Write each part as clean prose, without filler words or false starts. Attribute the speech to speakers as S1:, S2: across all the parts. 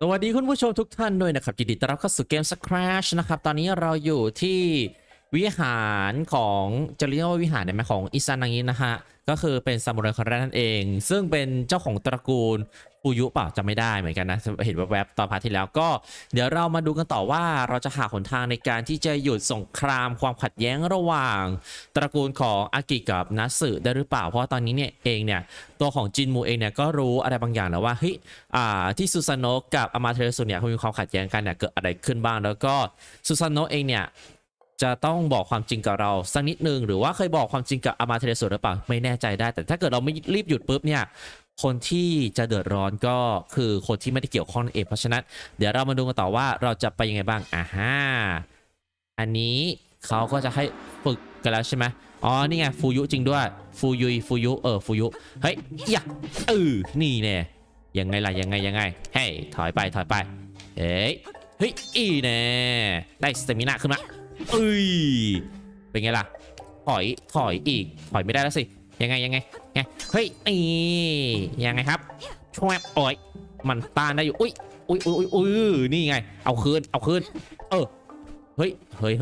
S1: สวัสดีคุณผู้ชมทุกท่านด้วยนะครับยินดีต้อนรับเข้าสู่เกม Scratch นะครับตอนนี้เราอยู่ที่วิหารของจะเรียกว่าวิหารได้ไหมของอิซานางินะฮะก็คือเป็นซามูไรคนแรกนั่นเองซึ่งเป็นเจ้าของตระกูลฟูยุเปล่าจำไม่ได้เหมือนกันนะเห็นแวบๆตอนพาร์ทที่แล้วก็เดี๋ยวเรามาดูกันต่อว่าเราจะหาหนทางในการที่จะหยุดสงครามความขัดแย้งระหว่างตระกูลของอากิกับนัสึได้หรือเปล่าเพราะตอนนี้เนี่ยเองเนี่ยตัวของจินมูเองเนี่ยก็รู้อะไรบางอย่างแล้วว่าเฮ้ยที่ซูซานโนะกับอามาเทเรสุเนี่ยเขามีความขัดแย้งกันเนี่ยเกิดอะไรขึ้นบ้างแล้วก็ซูซานโนะเองเนี่ยจะต้องบอกความจริงกับเราสักนิดนึงหรือว่าเคยบอกความจริงกับอามาเทเรสุหรือเปล่าไม่แน่ใจได้แต่ถ้าเกิดเราไม่รีบหยุดปุ๊บเนี่ยคนที่จะเดือดร้อนก็คือคนที่ไม่ได้เกี่ยวข้องเองเพราะฉะนั้นเดี๋ยวเรามาดูกันต่อว่าเราจะไปยังไงบ้างอันนี้เขาก็จะให้ฝึกกันแล้วใช่ไหมอ๋อนี่ไงฟูยุจริงด้วยฟูยุฟูยุเฮ้ยยะนี่แน่ยังไงล่ะยังไงเฮ้ยถอยไปเฮ้ยอีแน่ได้สเตมินาขึ้นมาเป็นไงล่ะถอยอีกถอยไม่ได้แล้วสิยังไงเฮ้ยยังไงครับช่วยโอ้ยมันต้านได้อยู่อุ้ยนี่ไงเอาคืนเฮ้ย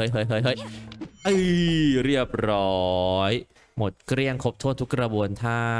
S1: เรียบร้อยหมดเกลี้ยงครบถ้วนทุกกระบวนท่า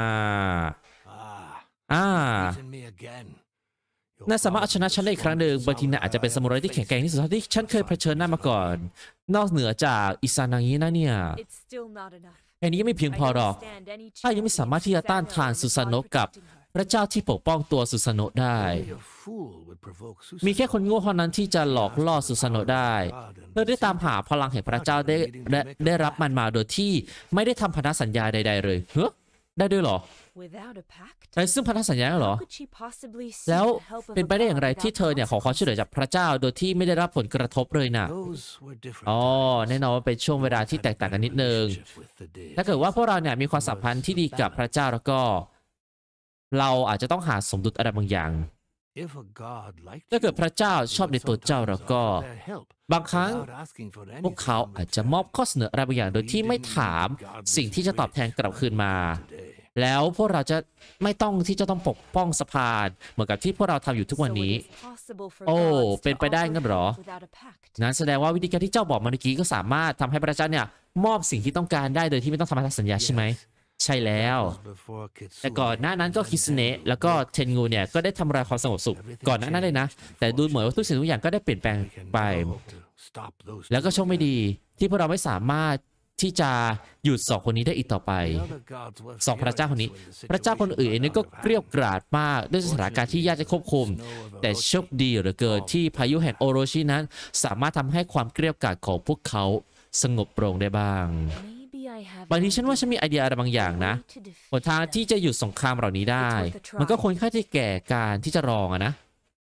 S1: น่าสามารถเอาชนะฉันได้อีกครั้งหนึ่งบางทีน่าอาจจะเป็นซามูไรที่แข็งแกร่งที่สุดที่ฉันเคยเผชิญหน้ามาก่อนนอกเหนือจากอิซานางินะเนี่ยแค่นี้ยังไม่เพียงพอหรอกถ้ายังไม่สามารถที่จะต้านทานซูซานโนะกับพระเจ้าที่ปกป้องตัวซูซานโนะได้มีแค่คนโง่เท่านั้นที่จะหลอกล่อซูซานโนะได้เพื่อได้ตามหาพลังแห่งพระเจ้าได้รับมันมาโดยที่ไม่ได้ทำพันธสัญญาใดๆเลยเฮ้ยได้ด้วยเหรอแต่ซึ่งพันธสัญญาเหรอแล้วเป็นไปได้อย่างไรที่เธอเนี่ยขอความช่วยเหลือจากพระเจ้าโดยที่ไม่ได้รับผลกระทบเลยนะอ๋อแน่นอนว่าเป็นช่วงเวลาที่แตกต่างกันนิดนึงถ้าเกิดว่าพวกเราเนี่ยมีความสัมพันธ์ที่ดีกับพระเจ้าแล้วก็เราอาจจะต้องหาสมดุลอะไรบางอย่างถ้าเกิดพระเจ้าชอบในตัวเจ้าแล้วก็บางครั้งพวกเขาอาจจะมอบข้อเสนออะไรบางอย่างโดยที่ไม่ถามสิ่งที่จะตอบแทนกลับคืนมาแล้วพวกเราจะไม่ต้องที่จะต้องปกป้องสะพานเหมือนกับที่พวกเราทำอยู่ทุกวันนี้โอ้เป็นไปได้งั้นหรอนั้นแสดงว่าวิธีการที่เจ้าบอกเมื่อกี้ก็สามารถทำให้พระเจ้าเนี่ยมอบสิ่งที่ต้องการได้โดยที่ไม่ต้องทำพันธสัญญาใช่ไหมใช่แล้วแต่ก่อนหน้านั้นก็คิสเนะแล้วก็เทนงูเนี่ยก็ได้ทำลายความสงบสุขก่อนหน้านั้นเลยนะแต่ดูเหมือนว่าทุกสิ่งทุกอย่างก็ได้เปลี่ยนแปลงไปแล้วก็โชคไม่ดีที่พวกเราไม่สามารถที่จะหยุดสองคนนี้ได้อีกต่อไปสองพระเจ้าคนนี้พระเจ้าคนอื่นนี่ก็เกลียวกราดมากด้วยสถานการณ์ที่ยากจะควบคุมแต่โชคดีเหลือเกินที่พายุแห่งโอโรชินั้นสามารถทำให้ความเกลียวกราดของพวกเขาสงบลงได้บ้างบางทีฉันว่าฉันมีไอเดียอะไรบางอย่างนะหนทางที่จะหยุดสงครามเหล่านี้ได้มันก็ควรค่าที่แก่การที่จะรองนะ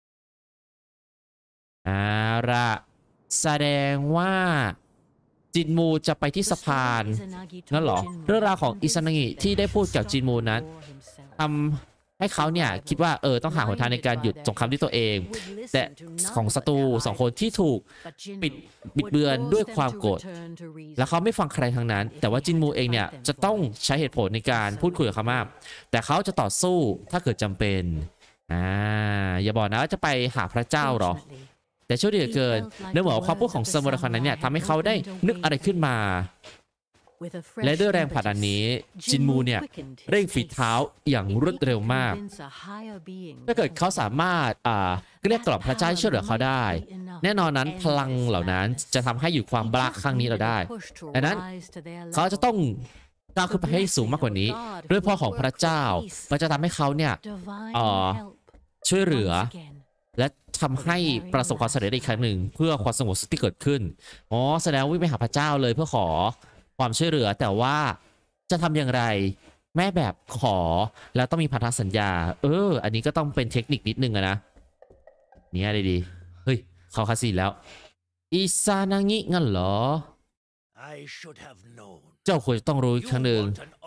S1: ละแสดงว่าจินมูจะไปที่สะพานนั่นหรอเรื่องราวของอิซานางิที่ได้พูดกับจินมูนั้นทำให้เขาเนี่ยคิดว่าต้องหาหนทางในการหยุดสงครามด้วยตัวเองแต่ของศัตรูสองคนที่ถูกบิดเบือนด้วยความโกรธแล้วเขาไม่ฟังใครทั้งนั้นแต่ว่าจินมูเองเนี่ยจะต้องใช้เหตุผลในการพูดคุยกับเขามากแต่เขาจะต่อสู้ถ้าเกิดจำเป็นอย่าบอกนะว่าจะไปหาพระเจ้าหรอแต่โชคดีเหลือเกินเนื่องจากความพูดของซามูไรคนนั้นเนี่ยทำให้เขาได้นึกอะไรขึ้นมาและด้วยแรงผลักดันนี้จินมูเนี่ยเร่งฝีเท้าอย่างรวดเร็วมากถ้าเกิดเขาสามารถเกลี้ยกล่อมพระเจ้าช่วยเหลือเขาได้แน่นอนนั้นพลังเหล่านั้นจะทำให้หยุดความบ้าครั้งนี้เราได้ดังนั้นเขาจะต้องก้าวขึ้นไปให้สูงมากกว่านี้ด้วยพรของพระเจ้ามันจะทำให้เขาเนี่ยช่วยเหลือและทำให้ประสบความสำเร็จอีกครั้งหนึ่งเพื่อความสงบสุขที่เกิดขึ้นแสดงวิ่งไปหาพระเจ้าเลยเพื่อขอความช่วยเหลือแต่ว่าจะทำอย่างไรแม่แบบขอแล้วต้องมีพันธสัญญาอันนี้ก็ต้องเป็นเทคนิคนิดนึงนะเนี่ยอะไรดีเฮ้ยเขาคาสิแล้วอิซานางิงั้นเหรอเจ้าควรจะต้องรู้อีกครั้งหนึ่ง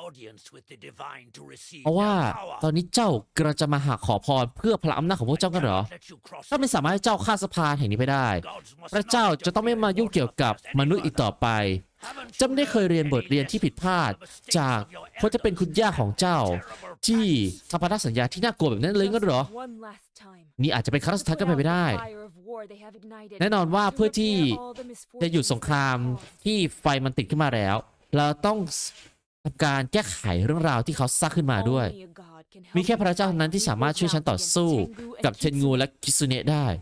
S1: เพราะว่าตอนนี้เจ้ากำลังจะมาหาขอพรเพื่อพลังอำนาจของพวกเจ้ากันเหรอถ้าไม่สามารถให้เจ้าข้ามสะพานแห่งนี้ไปได้พระเจ้าจะต้องไม่มายุ่งเกี่ยวกับมนุษย์อีกต่อไปเจ้าไม่ได้เคยเรียนบทเรียนที่ผิดพลาดจากเพราะจะเป็นคุณย่าของเจ้าที่ทำพันธสัญญาที่น่ากลัวแบบนั้นเลยงั้นเหรอนี่อาจจะเป็นครั้งสุดท้ายก็เป็นไปได้แน่นอนว่าเพื่อที่จะหยุดสงครามที่ไฟมันติดขึ้นมาแล้วเราต้องทำการแก้ไขเรื่องราวที่เขาสร้างขึ้นมาด้วยมีแค่พระเจ้าเท่านั้นที่สามารถช่วยฉันต่อสู้กับเทนงูและคิซุเนะได้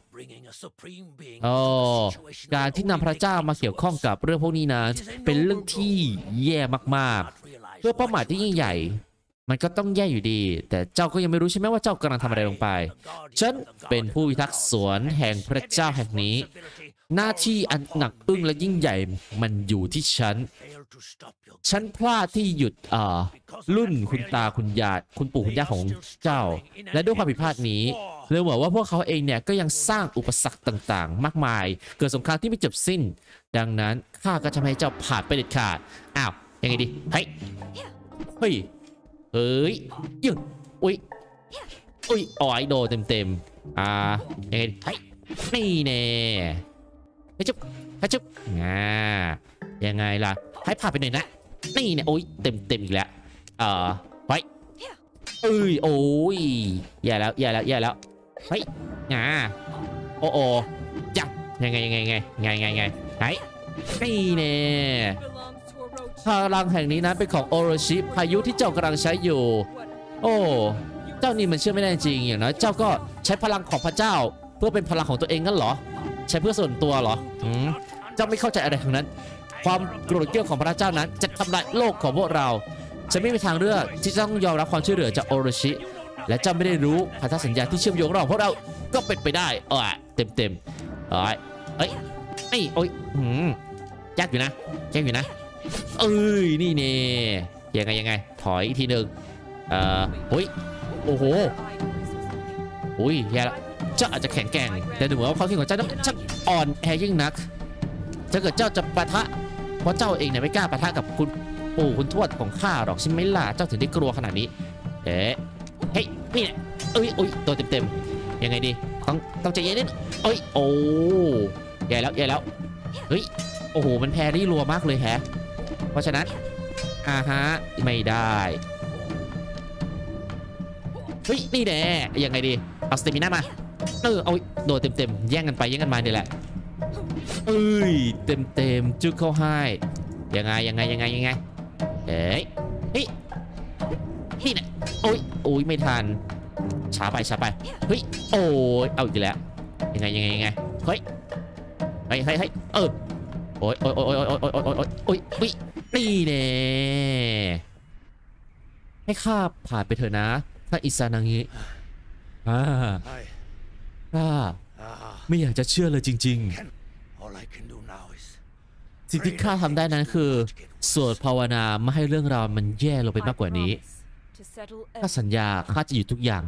S1: การที่นำพระเจ้ามาเกี่ยวข้องกับเรื่องพวกนี้นั้นเป็นเรื่องที่แย่มากๆเพื่อเป้าหมายที่ยิ่งใหญ่มันก็ต้องแย่อยู่ดีแต่เจ้าก็ยังไม่รู้ใช่ไหมว่าเจ้ากำลังทำอะไรลงไปฉันเป็นผู้พิทักษ์สวนแห่งพระเจ้าแห่งนี้หน้าที่อันหนักอึ้งและยิ่งใหญ่มันอยู่ที่ฉันพลาดที่หยุดรุ่นคุณตาคุณยายคุณปู่คุณย่าของเจ้าและด้วยความผิดพลาดนี้เลยบอกว่าพวกเขาเองเนี่ยก็ยังสร้างอุปสรรคต่างๆมากมายเกิดสงครามที่ไม่จบสิ้นดังนั้นข้าก็จะให้เจ้าผ่านไปเด็ดขาดอ้าวยังไงดีเฮ้ยเฮ้ยเฮ้ยยึดอุ้ยอุ้ยอ๋อยโดนเต็มยังไงเฮ้ยนี่แน่ให้จุ๊บให้จุ๊บยังไงล่ะให้ผ่านไปหน่อยนะนี่เนี่ยโอ้ยเต็มอีกแล้วไว้โอ้ยแย่แล้วเฮ้ยโอ้ยังไงไงนี่เนี่ยพลังแห่งนี้นะเป็นของโอโรชิพายุที่เจ้ากำลังใช้อยู่โอ้เจ้านี่มันเชื่อไม่ได้จริงอย่างน้อยเจ้าก็ใช้พลังของพระเจ้าเพื่อเป็นพลังของตัวเองงั้นเหรอใช้เพื่อส่วนตัวเหรอเจ้าไม่เข้าใจอะไรทั้งนั้นความโกรธเกรี้ยวของพระเจ้านั้นจะทำลายโลกของพวกเราจะไม่มีทางเลือกที่จะต้องยอมรับความช่วยเหลือจากโอโรชิและเจ้าไม่ได้รู้พันธสัญญาที่เชื่อมโยงเราพวกเราก็เป็นไปได้เต็มเอ้ยโอ้ยยากอยู่นะนี่เนี่ยยังไงถอยอีกทีหนึ่งโอ้โหแย่แล้วเจ้าอาจจะแข็งแกร่งแต่ดูเหมือนว่าความคิดของเจ้าช่างอ่อนแอยิ่งนักถ้าเกิดเจ้าจะปะทะเพราะเจ้าเองเนี่ยไม่กล้าปะทะกับคุณปู่คุณทวดของข้าหรอกใช่ไหมล่ะเจ้าถึงได้กลัวขนาดนี้เฮ้ยนี่เนี่ยตัวเต็มยังไงดีต้องใจเย็นนิดโอ้แย่แล้วเฮ้ยโอ้โหมันแพ้ได้รัวมากเลยแฮะเพราะฉะนั้นไม่ได้เฮ้ยนี่แน่ยังไงดีเอาสเตมิน่ามาเอาโดนเต็มแย่งกันไปแย่งกันมาเดี๋ยวแหละเต็มจึ๊กเข้าให้ยังไงเฮ้ยนี่นะโอ้ยไม่ทันช้าไปเฮ้ยโอ้ยเอาอีกแล้วยังไงเฮ้ยโอ้ยนี่เน่ให้ข้าผ่านไปเถอะนะถ้าอิซานางิข้าไม่อยากจะเชื่อเลยจริงๆสิ่งที่ข้าทำได้นั้นคือสวดภาวนาไม่ให้เรื่องราวมันแย่ลงไปมากกว่านี้ข้าสัญญาข้าจะอยู่ทุกอย่าง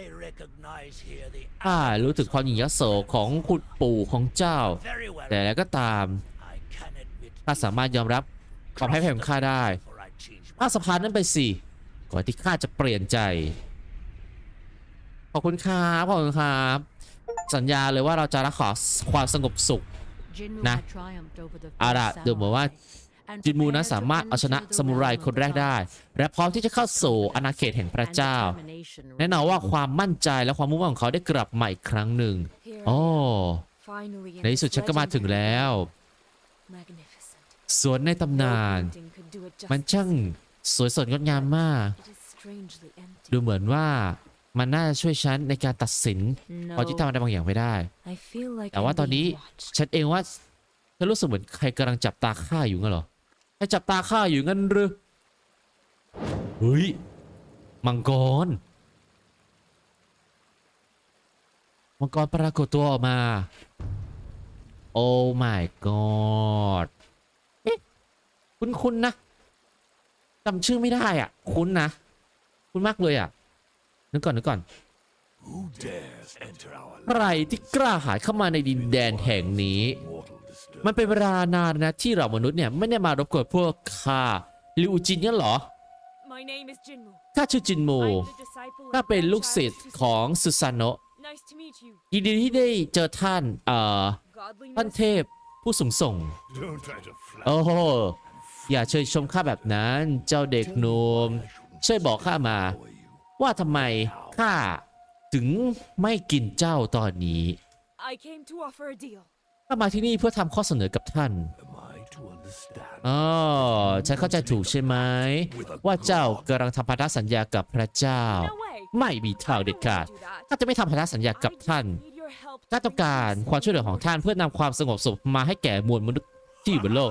S1: ข้ารู้ถึงความหยิ่งยโสของคุณปู่ของเจ้าแต่แล้วก็ตามข้าสามารถยอมรับความให้แพ้ของข้าได้ข้าสะพานนั้นไปสิก่อนที่ข้าจะเปลี่ยนใจขอบคุณครับสัญญาเลยว่าเราจะรักษาความสงบสุขนะดูเหมือนว่าจินมูนั้นสามารถเอาชนะซามูไรคนแรกได้และพร้อมที่จะเข้าสู่อาณาเขตแห่งพระเจ้าแน่นอนว่าความมั่นใจและความมุ่งมั่นของเขาได้กลับมาอีกครั้งหนึ่งในที่สุดฉันก็มาถึงแล้วสวนในตำนานมันช่างสวยสดงดงามมากดูเหมือนว่ามันน่าจะช่วยฉันในการตัดสินพอที่ทำอะไรบางอย่างไม่ได้แต่ว่าตอนนี้ฉันเองว่าฉันรู้สึกเหมือนใครกำลังจับตาข้าอยู่งั้นเหรอใครจับตาข้าอยู่งั้นหรือเฮ้ยมังกรปรากฏตัวออกมาโอ้ my god คุ้นนะจำชื่อไม่ได้อ่ะคุ้นมากเลยอ่ะนึกก่อนใครที่กล้าหาญเข้ามาในดินแดนแห่งนี้มันเป็นเวลานานนะที่เรามนุษย์เนี่ยไม่ได้มารบกวนพวกข้าลิวจินเนี่ยเหรอข้าชื่อจินมูข้าเป็นลูกศิษย์ของสุซานโนะยินดีที่ได้เจอท่านท่านเทพผู้สูงส่งโอ้โหอย่าเชยชมข้าแบบนั้นเจ้าเด็กหนุ่มช่วยบอกข้ามาว่าทำไมข้าถึงไม่กินเจ้าตอนนี้ข้ามาที่นี่เพื่อทำข้อเสนอกับท่านอ๋อฉันเข้าใจถูกใช่ไหมว่าเจ้ากำลังทำพันธสัญญากับพระเจ้าไม่มีทางเด็ดขาดข้าจะไม่ทำพันธสัญญากับท่านข้าต้องการความช่วยเหลือของท่านเพื่อนำความสงบสุขมาให้แก่มวลมนุษย์ที่อยู่บนโลก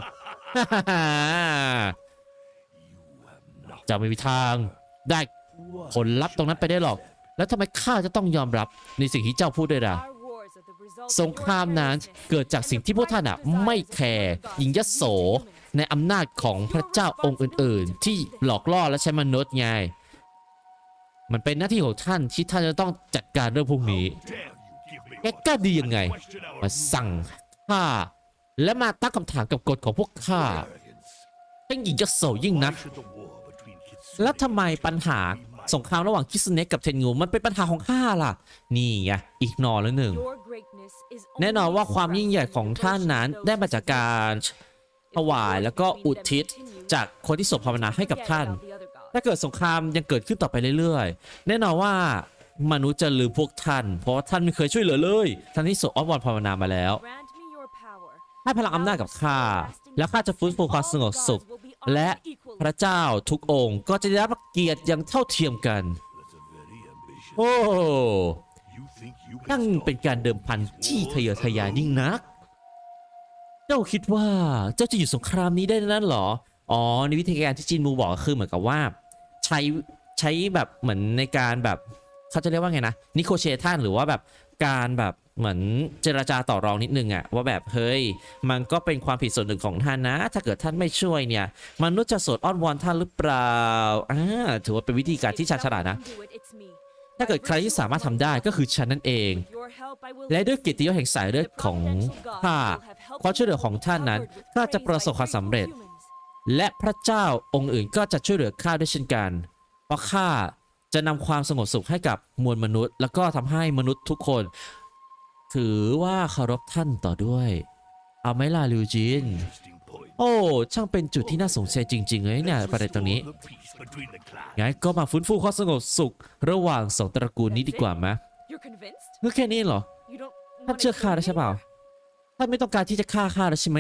S1: จะไม่มีทางได้ผลลัพธ์ตรงนั้นไปได้หรอกแล้วทำไมข้าจะต้องยอมรับในสิ่งที่เจ้าพูดด้วยล่ะสงครามนั้นเกิดจากสิ่งที่พวกท่านไม่แคร์ยิงยโสในอำนาจของพระเจ้าองค์อื่นๆที่หลอกล่อและใช้มนุษย์ไงมันเป็นหน้าที่ของท่านที่ท่านจะต้องจัดการเรื่องพวกนี้แกกล้าดียังไงมาสั่งข้าและมาตั้งคำถามกับกฎของพวกข้ายิ่งยิงยโสยิ่งนักแล้วทำไมปัญหาสงครามระหว่างคิสเนะกับเทนงูมันเป็นปัญหาของข้าล่ะนี่ไงอีกนอแล้วหนึ่งแน่นอนว่าความยิ่งใหญ่ของท่านนั้นได้มาจากการถวายแล้วก็อุทิศจากคนที่สวดภาวนาให้กับท่านถ้าเกิดสงครามยังเกิดขึ้นต่อไปเรื่อยๆแน่นอนว่ามนุษย์จะลืมพวกท่านเพราะว่าท่านไม่เคยช่วยเหลือเลยท่านที่สวดอ้อนวอนภาวนามาแล้วให้พลังอำนาจกับข้าแล้วข้าจะฟื้นฟูความสงบสุขและพระเจ้าทุกองค์ก็จะได้รับเกียรติอย่างเท่าเทียมกันโอ้นั่นเป็นการเดิมพันที่ทะเยอทะยานยิ่งนักเจ้าคิดว่าเจ้าจะหยุดสงครามนี้ได้นั้นเหรออ๋อในวิธีการที่จินมูบอกก็คือเหมือนกับว่าใช้แบบเหมือนในการแบบเขาจะเรียกว่าไงนะนิโคเชชันหรือว่าแบบการแบบเหมือนเจรจาต่อรองนิดนึงอะว่าแบบเฮ้ยมันก็เป็นความผิดส่วนหนึ่งของท่านนะถ้าเกิดท่านไม่ช่วยเนี่ยมนุษย์จะสวดอ้อนวอนท่านหรือเปล่าถือว่าเป็นวิธีการที่ชาญฉลาดนะถ้าเกิดใครที่สามารถทำได้ก็คือฉันนั่นเองและด้วยเกียรติยศแห่งสายเลือดของข้าความช่วยเหลือของท่านนั้นก็จะประสบความสำเร็จและพระเจ้าองค์อื่นก็จะช่วยเหลือข้าด้วยเช่นกันเพราะข้าจะนำความสงบสุขให้กับมวลมนุษย์แล้วก็ทำให้มนุษย์ทุกคนถือว่าเคารพท่านต่อด้วยเอาไหมล่ะลิวจินโอ้ช่างเป็นจุดที่น่าสงสัยจริงๆเลยเนี่ยประเด็นตรงนี้งั้นก็มาฟื้นฟูความสงบสุขระหว่างสองตระกูลนี้ดีกว่าไหมก็แค่นี้เหรอท่านเชื่อข้าแล้วใช่เปล่าท่านไม่ต้องการที่จะฆ่าข้าแล้วใช่ไหม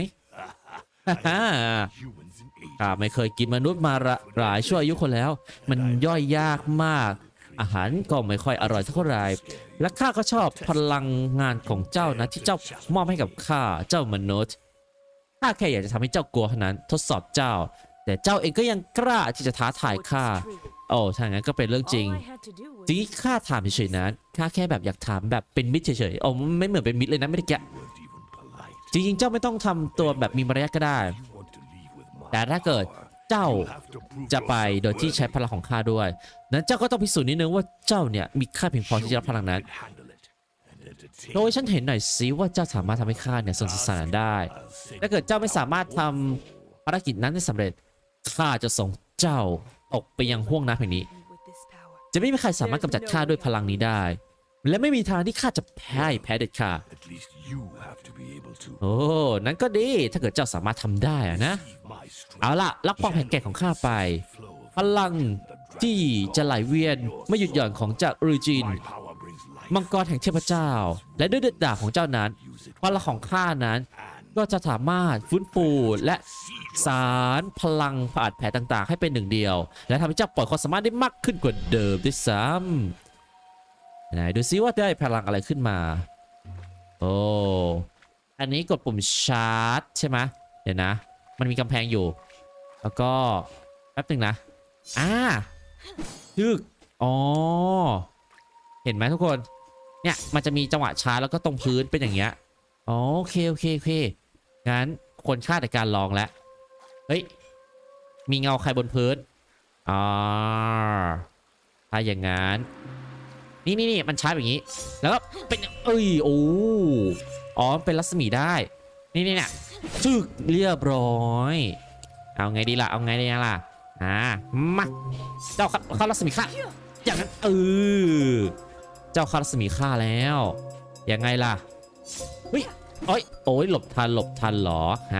S1: ข้าไม่เคยกินมนุษย์มาหลายชั่วอายุคนแล้วมันย่อยยากมากอาหารก็ไม่ค่อยอร่อยเท่าไหร่และข้าก็ชอบพลังงานของเจ้านะที่เจ้ามอบให้กับข้าเจ้ามนุษย์ข้าแค่อยากจะทำให้เจ้ากลัวเท่านั้นทดสอบเจ้าแต่เจ้าเองก็ยังกล้าที่จะท้าทายข้าโอ้ถ้างั้นก็เป็นเรื่องจริงจริงข้าถามเฉยๆนะข้าแค่แบบอยากถามแบบเป็นมิตรเฉยๆโอ้ไม่เหมือนเป็นมิตรเลยนะไม่ได้แกะจริงๆเจ้าไม่ต้องทำตัวแบบมีมารยาทก็ได้แต่ถ้าเกิดเจ้าจะไปโดยที่ใช้พลังของข้าด้วยนั้นเจ้าก็ต้องพิสูจน์นิดนึงว่าเจ้าเนี่ยมีค่าเพียงพอที่จะรับพลังนั้นโดยฉันเห็นหน่อยสิว่าเจ้าสามารถทำให้ข้าเนี่ยทรงสารได้ถ้าเกิดเจ้าไม่สามารถทำภารกิจนั้นได้สำเร็จข้าจะส่งเจ้าตกไปยังห้วงน้ำแห่งนี้จะไม่มีใครสามารถกำจัดข้าด้วยพลังนี้ได้และไม่มีทางที่ข้าจะแพ้เด็ดขาดโอ้นั้นก็ดีถ้าเกิดเจ้าสามารถทำได้นะเอาล่ะรับความแข็งแกร่งของข้าไปพลังที่จะไหลเวียนไม่หยุดหย่อนของเจ้าอูจินมังกรแห่งเทพเจ้าและด้วยเดือดดาบของเจ้านั้นพลังของข้านั้นก็จะสามารถฟื้นฟูและสารพลังผ่าแผลต่างๆให้เป็นหนึ่งเดียวและทำให้เจ้าปล่อยความสามารถได้มากขึ้นกว่าเดิมด้วยซ้ำไหนดูซิว่าได้พลังอะไรขึ้นมาโอ้อันนี้กดปุ่มชาร์จใช่ไหมเดี๋ยวนะมันมีกำแพงอยู่แล้วก็แป๊บหนึ่งนะทึกอ๋อเห็นไหมทุกคนเนี่ยมันจะมีจังหวะชาร์จแล้วก็ตรงพื้นเป็นอย่างเงี้ยโอเคงั้นคนฆ่าแต่การลองแล้วเฮ้ยมีเงาใครบนพื้นถ้าอย่างงั้นนี่มันชาร์จอย่างนี้แล้วก็เป็นโอ้อ๋อเป็นรัศมีได้นี่เนี่ยชึกเรียบร้อยเอาไงดีล่ะเอาไงดีล่ะมาเจ้าเข้ารัศมีข้าอย่างนั้นเจ้าเข้ารัศมีข้าแล้วยังไงล่ะโอ้ยหลบทันเหรอฮะ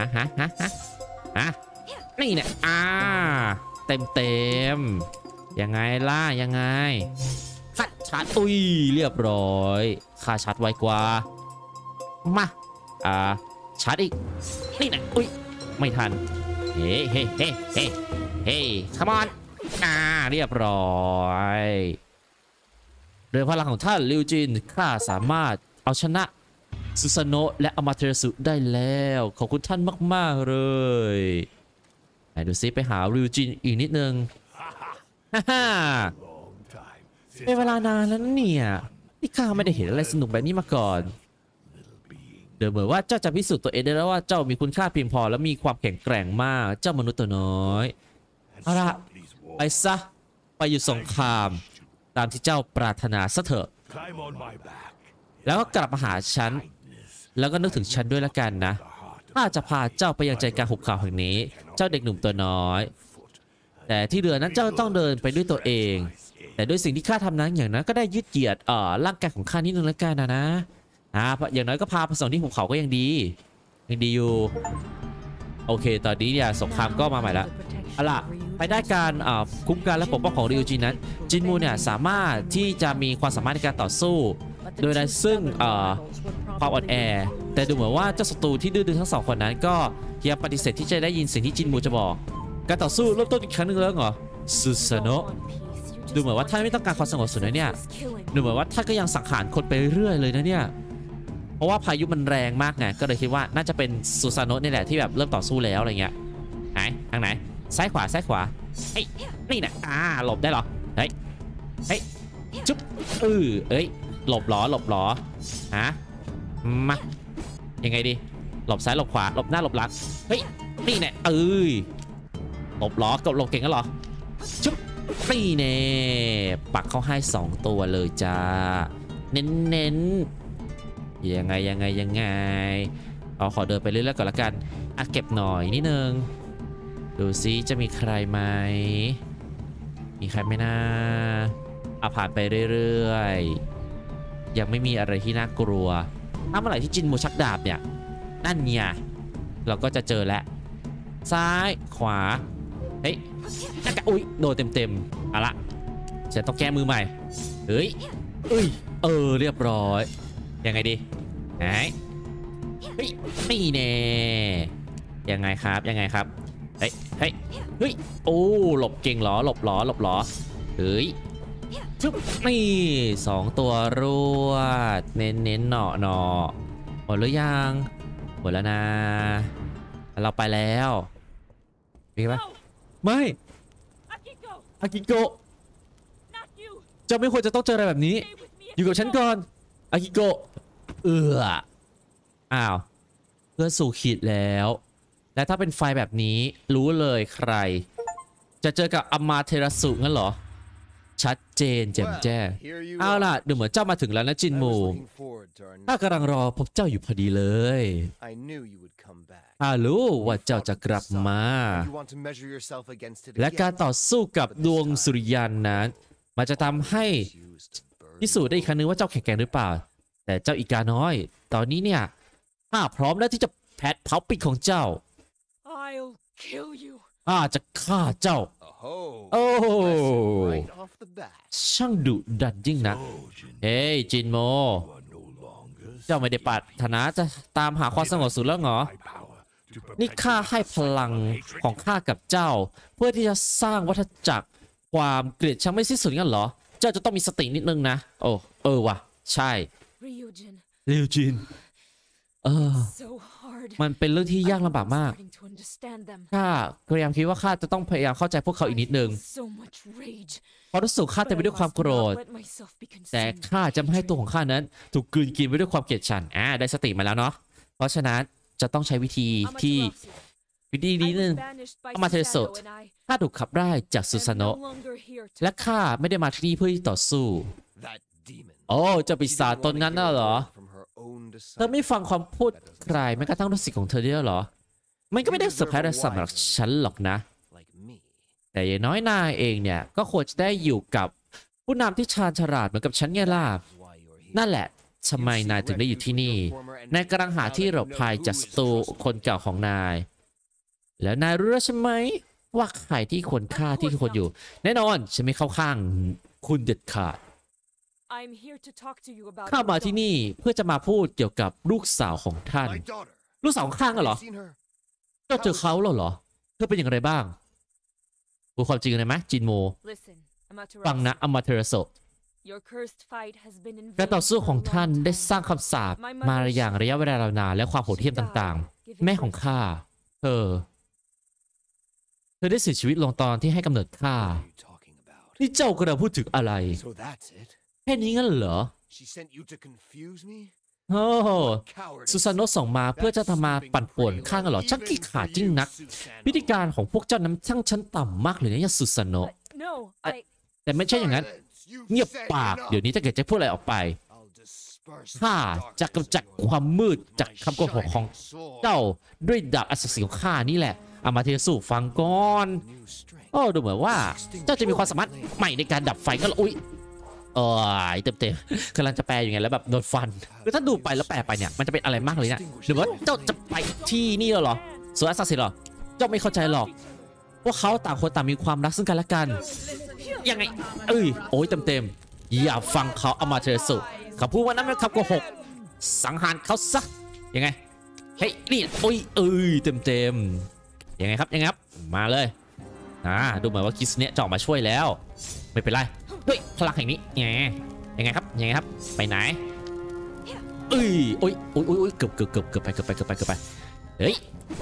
S1: นี่เนี่ยเต็มยังไงล่ะยังไงขัดชาร์จเรียบร้อยค่าชาร์จไวกว่ามาชาร์จอีกนี่นะไม่ทันเฮ้come onเรียบร้อยโดยพลังของท่านริวจินข้าสามารถเอาชนะซูซาโนะและอามาเทระสุได้แล้วขอบคุณท่านมากๆเลยไหนดูซิไปหาริวจินอีกนิดนึงเป็นเวลานานแล้วเนี่ยที่ข้าไม่ได้เห็นอะไรสนุกแบบนี้มาก่อนเดี๋ยวเหมือนว่าเจ้าจะพิสูจน์ตัวเองได้แล้วว่าเจ้ามีคุณค่าเพียงพอและมีความแข็งแกร่งมากเจ้ามนุษย์ตัวน้อยเอาละไปซะไปอยู่สงครามตามที่เจ้าปรารถนาซะเถอะแล้วก็กลับมาหาฉันแล้วก็นึกถึงฉันด้วยละกันนะข้าจะพาเจ้าไปยังใจกลางหุบเขาแห่งนี้เจ้าเด็กหนุ่มตัวน้อยแต่ที่เรือนั้นเจ้าต้องเดินไปด้วยตัวเองแต่ด้วยสิ่งที่ข้าทำนั้นอย่างนั้นก็ได้ยืดเหยียดร่างกายของข้านิดนึงละกันนะอย่างน้อยก็พาไปส่งที่หุบเขาก็ยังดีอยู่โอเคตอนนี้เนี่ยสงครามก็มาใหม่ละเอาล่ะภายใต้การคุ้มกันและปกป้องของริวจินนั้นจินมูเนี่ยสามารถที่จะมีความสามารถในการต่อสู้โดยในซึ่งความอ่อนแอแต่ดูเหมือนว่าเจ้าศัตรูที่ดื้อดึงทั้งสองคนนั้นก็ยังปฏิเสธที่จะได้ยินสิ่งที่จินมูจะบอกการต่อสู้เริ่มต้นอีกครั้งหนึ่งแล้วเหรอซูซาโนะดูเหมือนว่าท่านไม่ต้องการความสงบสุขนะเนี่ยดูเหมือนว่าท่านก็ยังสังหารคนไปเรื่อยเลยนะเนี่ยเพราะว่าพายุมันแรงมากไงก็เลยคิดว่าน่าจะเป็นซูซาโนะนี่แหละที่แบบเริ่มต่อสู้แล้วอะไรเงี้ยไหนทางไหนซ้ายขวานี่นะหลบได้เหรอเฮ้ยจุ๊บหลบหรอมายังไงดีหลบซ้ายหลบขวาหลบหน้าหลบหลังนี่แน่หลบหรอกับหลบเก่งกันเหรอจุ๊บนี่แน่ปักเขาให้2ตัวเลยจ้าเน้นยังไงเอาขอเดินไปเรื่อยๆก่อนละกันเก็บหน่อยนิดนึงดูซิจะมีใครไหมมีใครไหมนะผ่านไปเรื่อยๆยังไม่มีอะไรที่น่ากลัวถ้าเมื่อไหร่ที่จินมูชักดาบเนี่ยนั่นเนี่ยเราก็จะเจอแล้วซ้ายขวาน่าจะโดนเต็มเอาละฉันต้องแก้มือใหม่เรียบร้อยยังไงดีนี่แน่ยังไงครับหลบเก่งหรอหลบหรอชุบนี่2ตัวรวดเน้นหนอหมดหรือยังหมดแล้วนะเราไปแล้วมีไหมไม่อากิโกะเจ้าไม่ควรจะต้องเจออะไรแบบนี้อยู่กับฉันก่อนอากิโกะอ้าวเพื่อนสู่ขีดแล้วและถ้าเป็นไฟแบบนี้รู้เลยใครจะเจอกับอามาเทระสุงั้นเหรอชัดเจนแจ่มแจ้งเอาล่ะดูเหมือนเจ้ามาถึงแล้วนะจินมูข้ากำลังรอพบเจ้าอยู่พอดีเลยรู้ว่าเจ้าจะกลับมาและการต่อสู้กับดวงสุริยันนั้นมันจะทำให้พิสูจน์ได้อีกครั้งนึงว่าเจ้าแข็งแกร่งหรือเปล่าแต่เจ้าอีกาน้อยตอนนี้เนี่ยข้าพร้อมแล้วที่จะแผดเผาปีกของเจ้าจะฆ่าเจ้าช่างดุดันยิ่งนักจินโมเจ้าไม่ได้ปรารถนาจะตามหาความสงบสุขแล้วเหรอนี่ข้าให้พลังของข้ากับเจ้าเพื่อที่จะสร้างวัฏจักรความเกลียดชังไม่สิ้นสุดงั้นเหรอเจ้าจะต้องมีสตินิดนึงนะว่ะใช่ริวจินมันเป็นเรื่องที่ยากลำบากมากข้าพยายามคิดว่าข้าจะต้องพยายามเข้าใจพวกเขาอีกนิดนึงเพราะรู้สึกข้าเต็มไปด้วยความโกรธแต่ข้าจะไม่ให้ตัวของข้านั้นถูกกลืนกินไปด้วยความเกลียดชังได้สติมาแล้วเนาะเพราะฉะนั้นจะต้องใช้วิธีนี้นึงอามาเทระสุข้าถูกขับไล่จากซูซาโนะและข้าไม่ได้มาที่นี่เพื่อต่อสู้จะปีศาจตนนั้นน่ะเหรอเธอไม่ฟังความพูดใครแม้กระทั่งลูกศิษย์ของเธอด้วยเหรอมันก็ไม่ได้เซอร์ไพรส์อะไรสำหรับฉันหรอกนะแต่อย่างน้อยนายเองเนี่ยก็ควรจะได้อยู่กับผู้นำที่ชาญฉลาดเหมือนกับฉันไงล่ะนั่นแหละทำไมนายถึงได้อยู่ที่นี่นายกำลังหาที่หลบภัยจากศัตรูคนเก่าของนายแล้วนายรู้แล้วใช่ไหมว่าใครที่ควรฆ่าที่ควรอยู่แน่นอนฉันไม่เข้าข้างคุณเด็ดขาดข้ามาที่นี่เพื่อจะมาพูดเกี่ยวกับลูกสาวของท่านลูกสาวของข้างเหรอเจ้าเจอเขาแล้วเหรอเธอเป็นอย่างไรบ้างพูดความจริงเลยไหมจินโมฟังนะอมาเทระโซการต่อสู้ของท่านได้สร้างคำสาปมาอย่างระยะเวลานานและความโหดเหี้ยมต่างๆแม่ของข้าเธอได้เสียชีวิตลงตอนที่ให้กำเนิดข้านี่เจ้ากำลังพูดถึงอะไรแค่นี้งั้นเหรอโอ้ซูซานโนะส่งมาเพื่อจะทำมาปั่นป่วนข้างกันเหรอช่างขี้ขลาดจริงนักพิธีการของพวกเจ้านั้นช่างชั้นต่ำมากเลยนะยาซูซานโนะแต่ไม่ใช่อย่างนั้นเงียบปากเดี๋ยวนี้ถ้าเกิดจะพูดอะไรออกไปข้าจะกำจัดความมืดจากคำโกหกของเจ้าด้วยดาบอัศจรรย์ของข้านี่แหละอามาเทสุฟังก่อนโอ้ดูเหมือนว่าเจ้าจะมีความสามารถใหม่ในการดับไฟก็อุ๊ยเต็มกำลังจะแปลอย่างไงแล้วแบบโดนฟันคือถ้าดูไปแล้วแปลไปเนี่ยมันจะเป็นอะไรมากเลยเนี่ยหรือว่าเจ้าจะไปที่นี่เหรอสวนอัศจรรย์เหรอเจ้าไม่เข้าใจหรอกว่าเขาต่างคนต่างมีความรักซึ่งกันและกันยังไงโอ้ยเต็มอย่าฟังเขาอามาเทสุเขาพูดว่านั้นเป็นคำโกหกสังหารเขาซะยังไงเฮ้ยนี่โอ้ยเต็มยังไงครับมาเลยดูเหมือนว่าคิสเนะจะออกมาช่วยแล้วไม่เป็นไรด้วยพลังแห่งนี้ยังไงครับไปไหนโอ้ยเกือบไปเฮ้ย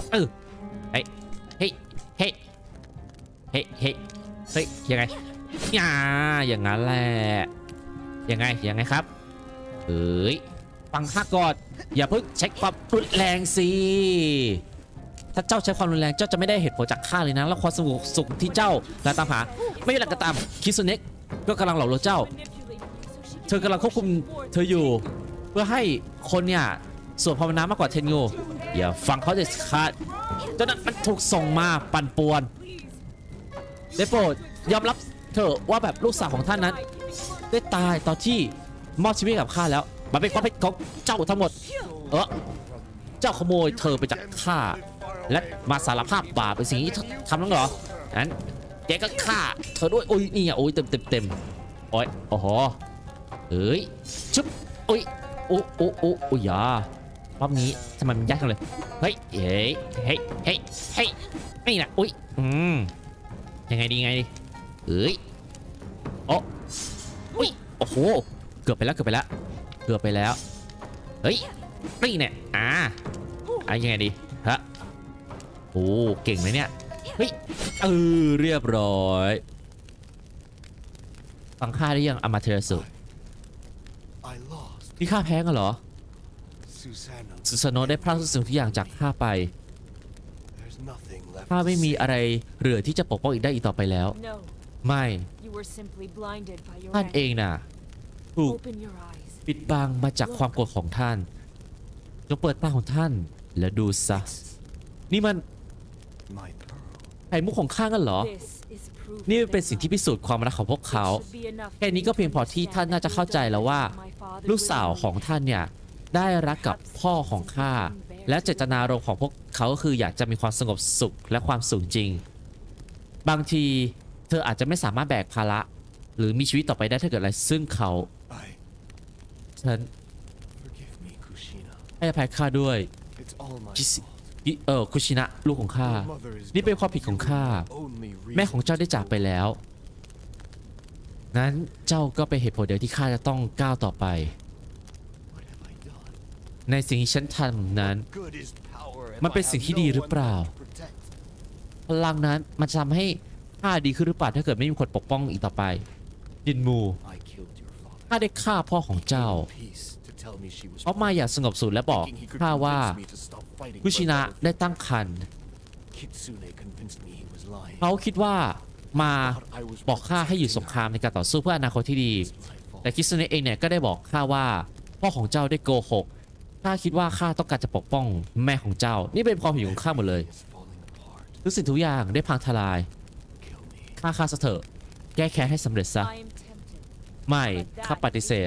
S1: ยังไงอย่างนั้นแหละยังไงครับฟังข้าก่อนอย่าเพิ่งใช้ความรุนแรงสิถ้าเจ้าใช้ความรุนแรงเจ้าจะไม่ได้เหตุผลจากข้าเลยนะแล้วความสงบสุขที่เจ้าและตามหาไม่เป็นไรก็ตามคิซุเนะก็กำลังหลอกลวงเจ้าเธอกำลังควบคุมเธออยู่เพื่อให้คนเนี่ยสวดภาวนา มากกว่าเทนโงอย่าฟังเขาเด็ดขาดเจ้านั้นมันถูกส่งมาปั่นป่วนได้โปรดยอมรับเถอะว่าแบบลูกสาวของท่านนั้นได้ตายตอนที่มอบชีวิตกับข้าแล้วมันเป็นความผิดของเจ้าทั้งหมดเจ้าขโมยเธอไปจากข้าและมาสารภาพบาปเป็นสิ่งที่ทำนั่นเหรอนั้นแกก็ฆ่าเธอด้วยโอ้ยนี่โอ้ยเต็มโอ้ยโอ้โหชุบโอ้ยอย่ารอบนี้ทำไมมันยากจังเลยเฮ้ยไม่นะโอ้ยยังไงดีโอ้โหเกือบไปแล้วเฮ้ยนี่เนี่ยยังไงดีฮะโอ้เก่งไหมเนี่ยเฮ้ยเรียบร้อยฟังข้าได้ยังอามาเทระสุที่ข้าแพ้กันเหรอซูซานโนะได้พรากทุกสิ่งทุกอย่างจากข้าไปข้าไม่มีอะไรเหลือที่จะปกป้องอีกได้อีกต่อไปแล้วไม่ท่านเองน่ะถูกปิดบังมาจากความโกรธของท่านจงเปิดตาของท่านแล้วดูซะนี่มันไข่มุกของข้ากันเหรอนี่เป็นสิ่งที่พิสูจน์ความรักของพวกเขาแค่นี้ก็เพียงพอที่ท่านน่าจะเข้าใจแล้วว่าลูกสาวของท่านเนี่ยได้รักกับพ่อของข้าและเจตนารมณ์ของพวกเขาก็คืออยากจะมีความสงบสุขและความสุขจริงบางทีเธออาจจะไม่สามารถแบกภาระหรือมีชีวิตต่อไปได้ถ้าเกิดอะไรซึ่งฉันให้อภัยข้าด้วยคุชินะลูกของข้านี่เป็นความผิดของข้าแม่ของเจ้าได้จากไปแล้วนั้นเจ้าก็เป็นเหตุผลเดียวที่ข้าจะต้องก้าวต่อไปในสิ่งที่ฉันทำนั้นมันเป็นสิ่งที่ดีหรือเปล่าพลังนั้นมันจะทำให้ข้าดีขึ้นหรือเปล่าถ้าเกิดไม่มีคนปกป้องอีกต่อไปจินมูข้าได้ฆ่าพ่อของเจ้าเพราะมาอยากสงบสุขและบอกข้าว่าคุชินะได้ตั้งครรภ์เขาคิดว่ามาบอกข้าให้หยุดสงครามในการต่อสู้เพื่ออนาคตที่ดีแต่คิซุเนะเองเนี่ยก็ได้บอกข้าว่าพ่อของเจ้าได้โกหกข้าคิดว่าข้าต้องการจะปกป้องแม่ของเจ้านี่เป็นความผิดของข้าหมดเลยทุกสิ่งทุกอย่างได้พังทลายข้าซะเถอะแก้แค้นให้สำเร็จซะไม่ข้าปฏิเสธ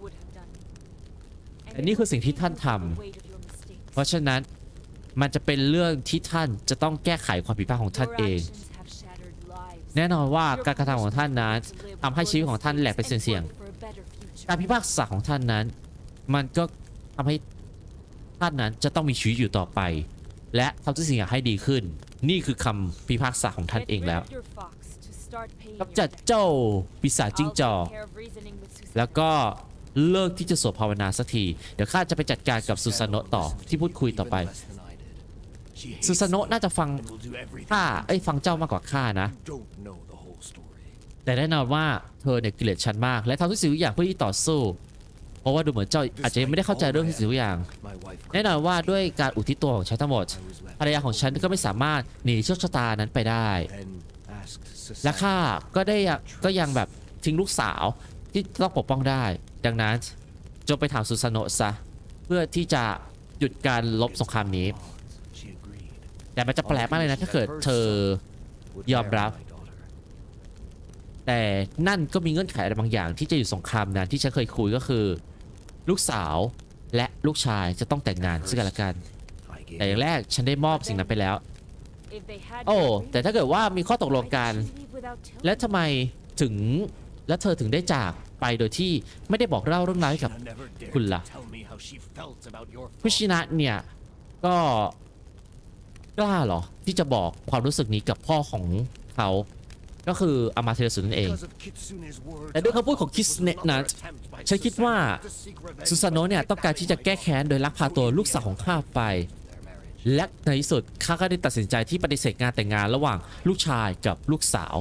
S1: แต่นี่คือสิ่งที่ท่านทำเพราะฉะนั้นมันจะเป็นเรื่องที่ท่านจะต้องแก้ไขความผิดพลาดของท่านเองแน่นอนว่าการกระทำของท่านนั้นทำให้ชีวิตของท่านแหลกเป็นเสี่ยงการพิพากษาของท่านนั้นมันก็ทำให้ท่านนั้นจะต้องมีชีวิตอยู่ต่อไปและทำทุกสิ่งอย่างให้ดีขึ้นนี่คือคำพิพากษาของท่านเองแล้วกำจัดเจ้าปีศาจจิ้งจอกแล้วก็เลิกที่จะสวดภาวนาสักทีเดี๋ยวข้าจะไปจัดการกับซูซานโนะต่อที่พูดคุยต่อไปซูซานโนะน่าจะฟังฟังเจ้ามากกว่าข้านะแต่แน่นอนว่าเธอเนี่ยเกลียดฉันมากและทำทุกสิ่งทุกอย่างเพื่อที่ต่อสู้เพราะว่าดูเหมือนเจ้าอาจจะยังไม่ได้เข้าใจเรื่องทุกสิ่งทุกอย่างแน่นอนว่าด้วยการอุทิศตัวของฉันทั้งหมดภรรยาของฉันก็ไม่สามารถหนีโชคชะตานั้นไปได้และข้าก็ยังแบบทิ้งลูกสาวที่ต้องปกป้องได้ดังนั้นจงไปถามซูซานโนะซะเพื่อที่จะหยุดการลบสงครามนี้แต่มันจะแปลกมากเลยนะถ้าเกิดเธอยอมรับแต่นั่นก็มีเงื่อนไขอะไรบางอย่างที่จะอยู่สงครามนั้นที่ฉันเคยคุยก็คือลูกสาวและลูกชายจะต้องแต่งงานซึ่งกันและกันแต่อย่างแรกฉันได้มอบสิ่งนั้นไปแล้วโอ้แต่ถ้าเกิดว่ามีข้อตกลงกันและทำไมและเธอถึงได้จากไปโดยที่ไม่ได้บอกเล่าเรื่องราวให้กับคุณล่ะคุชินะเนี่ยก็กล้าเหรอที่จะบอกความรู้สึกนี้กับพ่อของเขาก็คืออามาเทสุนั่นเองแต่ด้วยคำพูดของคิสเนะนั้นฉันคิดว่าซูซานโนะเนี่ยต้องการที่จะแก้แค้นโดยลักพาตัวลูกสาวของข้าไปและในที่สุดข้าก็ได้ตัดสินใจที่ปฏิเสธงานแต่งงานระหว่างลูกชายกับลูกสาว